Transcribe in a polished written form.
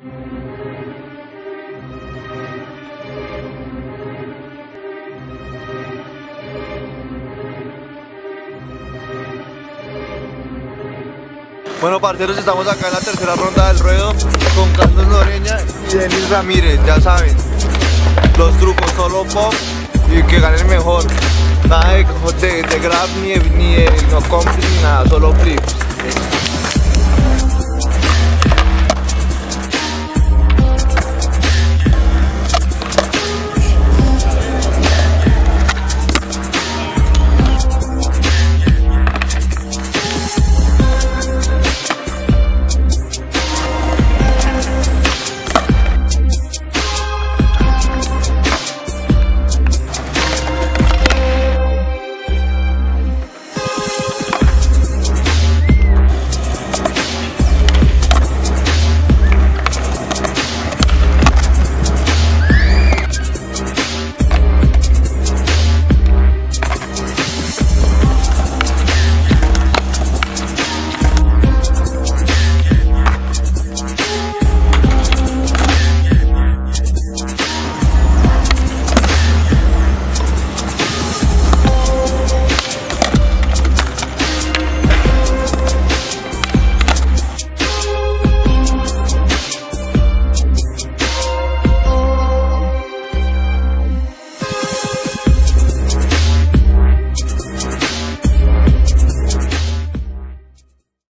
Bueno, parceros, estamos acá en la tercera ronda del ruedo con Carlos Noreña y Denis Ramírez. Ya saben, los trucos, solo pop y que gane el mejor. Nada de grab ni de no compli ni nada, solo flip.